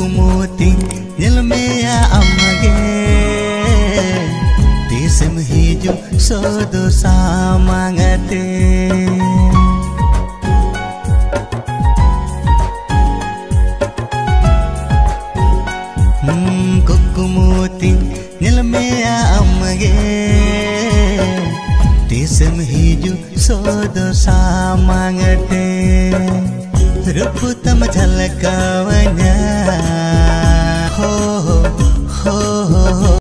कुकुमुती nyel mea amage tisem hiju sodo samangate कुकुमुती nyel mea amage tisem hiju sodo samangate रूप तम झलकावन्या